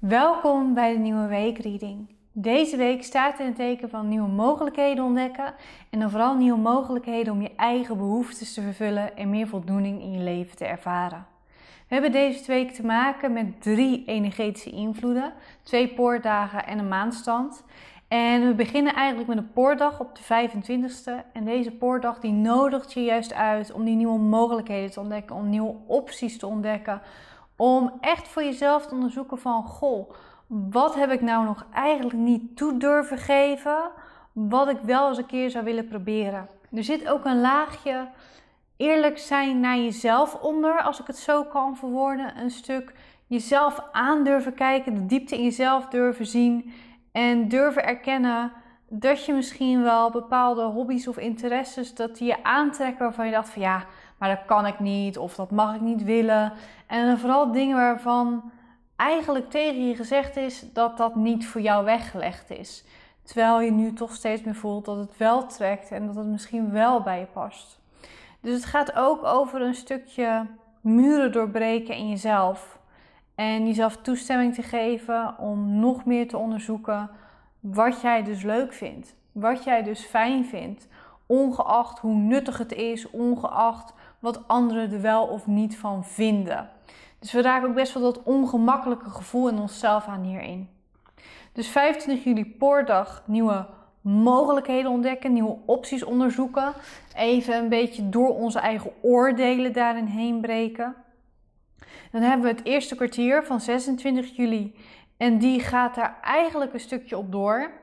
Welkom bij de nieuwe weekreading. Deze week staat in het teken van nieuwe mogelijkheden ontdekken en dan vooral nieuwe mogelijkheden om je eigen behoeftes te vervullen en meer voldoening in je leven te ervaren. We hebben deze week te maken met 3 energetische invloeden, 2 poortdagen en een maanstand. En we beginnen eigenlijk met een poortdag op de 25e. En deze poortdag die nodigt je juist uit om die nieuwe mogelijkheden te ontdekken, om nieuwe opties te ontdekken. Om echt voor jezelf te onderzoeken van, goh, wat heb ik nou nog eigenlijk niet toe durven geven, wat ik wel eens een keer zou willen proberen. Er zit ook een laagje eerlijk zijn naar jezelf onder, als ik het zo kan verwoorden. Een stuk jezelf aan durven kijken, de diepte in jezelf durven zien en durven erkennen dat je misschien wel bepaalde hobby's of interesses, dat die je aantrekken waarvan je dacht van ja, maar dat kan ik niet of dat mag ik niet willen. En vooral dingen waarvan eigenlijk tegen je gezegd is dat dat niet voor jou weggelegd is. Terwijl je nu toch steeds meer voelt dat het wel trekt en dat het misschien wel bij je past. Dus het gaat ook over een stukje muren doorbreken in jezelf. En jezelf toestemming te geven om nog meer te onderzoeken wat jij dus leuk vindt. Wat jij dus fijn vindt. Ongeacht hoe nuttig het is, ongeacht wat anderen er wel of niet van vinden. Dus we raken ook best wel dat ongemakkelijke gevoel in onszelf aan hierin. Dus 25 juli poortdag, nieuwe mogelijkheden ontdekken, nieuwe opties onderzoeken. Even een beetje door onze eigen oordelen daarin heen breken. Dan hebben we het eerste kwartier van 26 juli en die gaat daar eigenlijk een stukje op door.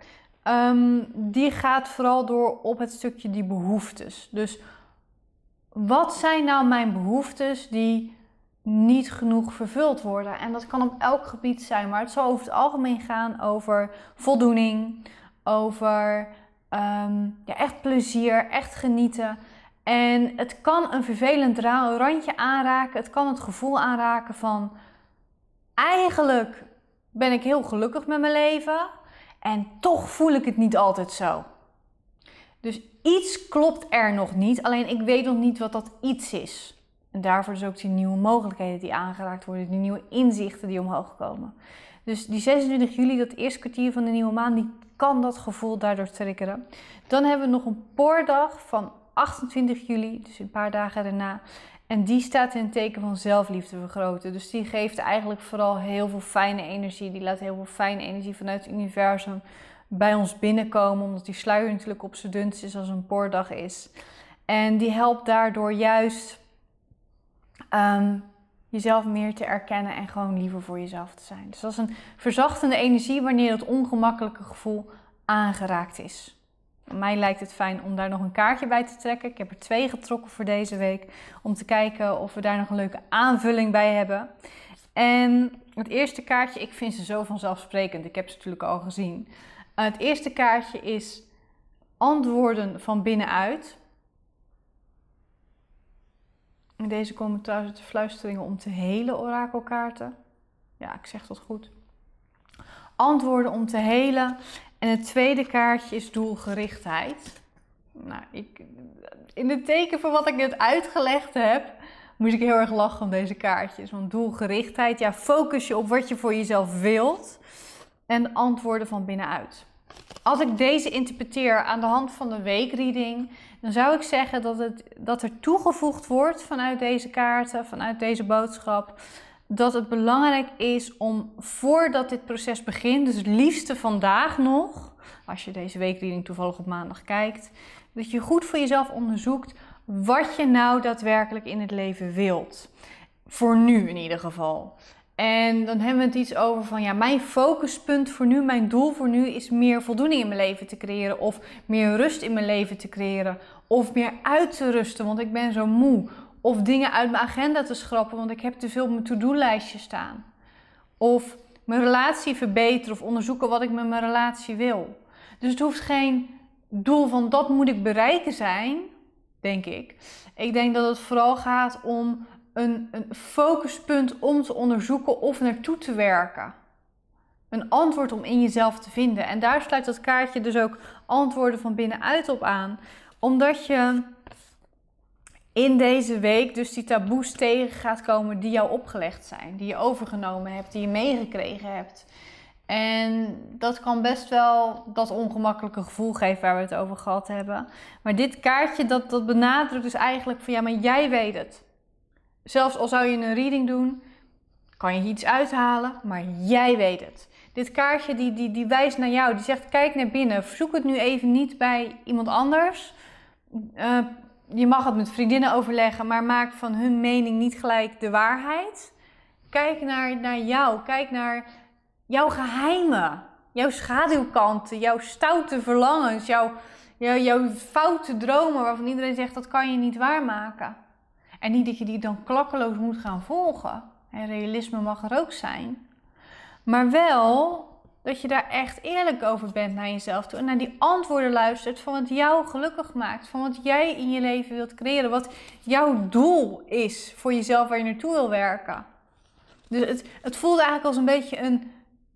Die gaat vooral door op het stukje die behoeftes. Dus wat zijn nou mijn behoeftes die niet genoeg vervuld worden? En dat kan op elk gebied zijn, maar het zal over het algemeen gaan over voldoening, over echt plezier, echt genieten. En het kan een vervelend randje aanraken, het kan het gevoel aanraken van eigenlijk ben ik heel gelukkig met mijn leven en toch voel ik het niet altijd zo. Dus iets klopt er nog niet, alleen ik weet nog niet wat dat iets is. En daarvoor dus ook die nieuwe mogelijkheden die aangeraakt worden, die nieuwe inzichten die omhoog komen. Dus die 26 juli, dat eerste kwartier van de nieuwe maan, die kan dat gevoel daardoor triggeren. Dan hebben we nog een poortdag van 28 juli, dus een paar dagen daarna. En die staat in het teken van zelfliefde vergroten. Dus die geeft eigenlijk vooral heel veel fijne energie. Die laat heel veel fijne energie vanuit het universum bij ons binnenkomen. Omdat die sluier natuurlijk op z'n dunst is als een poortdag is. En die helpt daardoor juist jezelf meer te erkennen en gewoon liever voor jezelf te zijn. Dus dat is een verzachtende energie wanneer dat ongemakkelijke gevoel aangeraakt is. Mij lijkt het fijn om daar nog een kaartje bij te trekken. Ik heb er 2 getrokken voor deze week. Om te kijken of we daar nog een leuke aanvulling bij hebben. En het eerste kaartje, ik vind ze zo vanzelfsprekend. Ik heb ze natuurlijk al gezien. Het eerste kaartje is antwoorden van binnenuit. En deze komen trouwens uit de fluisteringen om te helen orakelkaarten. Ja, ik zeg dat goed. Antwoorden om te helen. En het tweede kaartje is doelgerichtheid. Nou, in het teken van wat ik net uitgelegd heb, moest ik heel erg lachen om deze kaartjes. Want doelgerichtheid, ja, focus je op wat je voor jezelf wilt. En antwoorden van binnenuit. Als ik deze interpreteer aan de hand van de weekreading, dan zou ik zeggen dat er toegevoegd wordt vanuit deze kaarten, vanuit deze boodschap, dat het belangrijk is om voordat dit proces begint, dus het liefste vandaag nog, als je deze weekreading toevallig op maandag kijkt, dat je goed voor jezelf onderzoekt wat je nou daadwerkelijk in het leven wilt. Voor nu in ieder geval. En dan hebben we het iets over van ja, mijn focuspunt voor nu, mijn doel voor nu is meer voldoening in mijn leven te creëren. Of meer rust in mijn leven te creëren. Of meer uit te rusten, want ik ben zo moe. Of dingen uit mijn agenda te schrappen, want ik heb te veel op mijn to-do-lijstje staan. Of mijn relatie verbeteren of onderzoeken wat ik met mijn relatie wil. Dus het hoeft geen doel van dat moet ik bereiken zijn, denk ik. Ik denk dat het vooral gaat om een focuspunt om te onderzoeken of naartoe te werken. Een antwoord om in jezelf te vinden. En daar sluit dat kaartje dus ook antwoorden van binnenuit op aan. Omdat je in deze week dus die taboes tegen gaat komen die jou opgelegd zijn. Die je overgenomen hebt, die je meegekregen hebt. En dat kan best wel dat ongemakkelijke gevoel geven waar we het over gehad hebben. Maar dit kaartje dat benadrukt dus eigenlijk van ja, maar jij weet het. Zelfs al zou je een reading doen, kan je iets uithalen, maar jij weet het. Dit kaartje die wijst naar jou, die zegt kijk naar binnen. Zoek het nu even niet bij iemand anders. Je mag het met vriendinnen overleggen, maar maak van hun mening niet gelijk de waarheid. Kijk naar jou, kijk naar jouw geheimen, jouw schaduwkanten, jouw stoute verlangens, jouw foute dromen waarvan iedereen zegt dat kan je niet waarmaken. En niet dat je die dan klakkeloos moet gaan volgen. En realisme mag er ook zijn. Maar wel dat je daar echt eerlijk over bent naar jezelf toe. En naar die antwoorden luistert van wat jou gelukkig maakt. Van wat jij in je leven wilt creëren. Wat jouw doel is voor jezelf waar je naartoe wil werken. Dus het voelt eigenlijk als een beetje een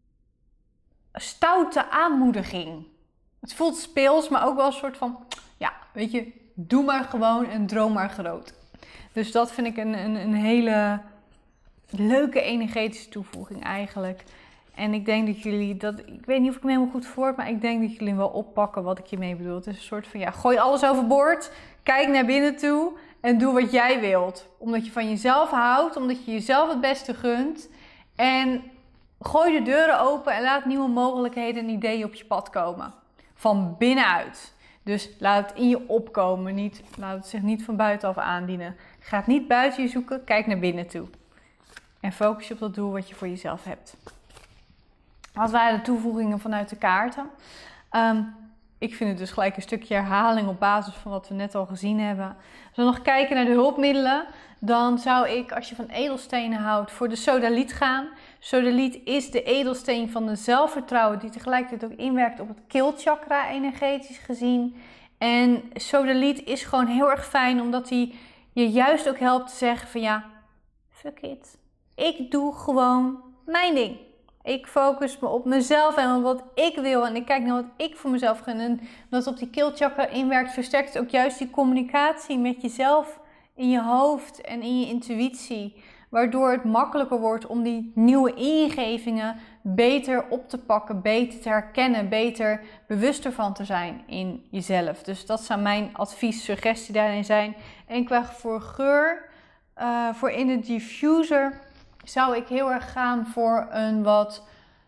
stoute aanmoediging. Het voelt speels, maar ook wel een soort van, ja, weet je, doe maar gewoon en droom maar groot. Dus dat vind ik een hele leuke energetische toevoeging eigenlijk. En ik denk dat jullie dat, ik weet niet of ik me helemaal goed voor heb, maar ik denk dat jullie wel oppakken wat ik hiermee bedoel. Het is een soort van, ja, gooi alles overboord, kijk naar binnen toe en doe wat jij wilt. Omdat je van jezelf houdt, omdat je jezelf het beste gunt. En gooi de deuren open en laat nieuwe mogelijkheden en ideeën op je pad komen. Van binnenuit. Dus laat het in je opkomen, laat het zich niet van buitenaf aandienen. Ga het niet buiten je zoeken, kijk naar binnen toe. En focus je op dat doel wat je voor jezelf hebt. Wat waren de toevoegingen vanuit de kaarten? Ik vind het dus gelijk een stukje herhaling op basis van wat we net al gezien hebben. Als we nog kijken naar de hulpmiddelen, dan zou ik, als je van edelstenen houdt, voor de sodaliet gaan. Sodaliet is de edelsteen van de zelfvertrouwen die tegelijkertijd ook inwerkt op het keelchakra energetisch gezien. En sodaliet is gewoon heel erg fijn omdat hij je juist ook helpt te zeggen van ja, fuck it. Ik doe gewoon mijn ding. Ik focus me op mezelf en op wat ik wil. En ik kijk naar wat ik voor mezelf gun. En omdat het op die keelchakra inwerkt, versterkt het ook juist die communicatie met jezelf in je hoofd en in je intuïtie. Waardoor het makkelijker wordt om die nieuwe ingevingen beter op te pakken, beter te herkennen, beter bewuster van te zijn in jezelf. Dus dat zou mijn advies, suggestie daarin zijn. En qua voor geur, voor in de diffuser zou ik heel erg gaan voor een wat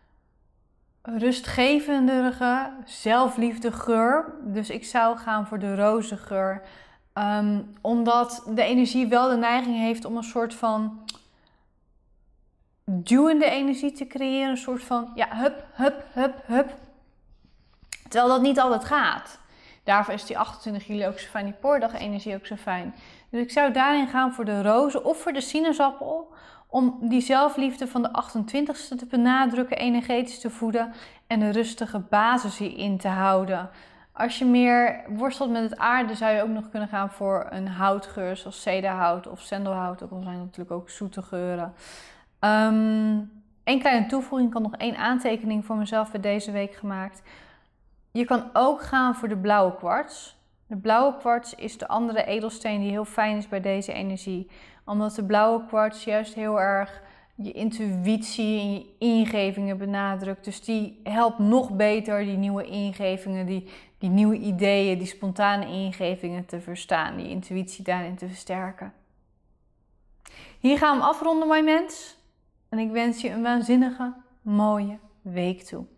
rustgevendere zelfliefdegeur. Dus ik zou gaan voor de rozengeur. Omdat de energie wel de neiging heeft om een soort van duwende energie te creëren. Een soort van, ja, hup, hup, hup, hup. Terwijl dat niet altijd gaat. Daarvoor is die 28 juli ook zo fijn, die poordag energie ook zo fijn. Dus ik zou daarin gaan voor de rozen of voor de sinaasappel. Om die zelfliefde van de 28ste te benadrukken, energetisch te voeden en een rustige basis hierin te houden. Als je meer worstelt met het aarde, zou je ook nog kunnen gaan voor een houtgeur, zoals cedarhout of sandelhout. Ook al zijn dat natuurlijk ook zoete geuren. Een kleine toevoeging, ik had nog 1 aantekening voor mezelf bij deze week gemaakt. Je kan ook gaan voor de blauwe kwarts. De blauwe kwarts is de andere edelsteen die heel fijn is bij deze energie. Omdat de blauwe kwarts juist heel erg je intuïtie en je ingevingen benadrukt. Dus die helpt nog beter die nieuwe ingevingen, die nieuwe ideeën, die spontane ingevingen te verstaan. Die intuïtie daarin te versterken. Hier gaan we hem afronden, mijn mens. En ik wens je een waanzinnige, mooie week toe.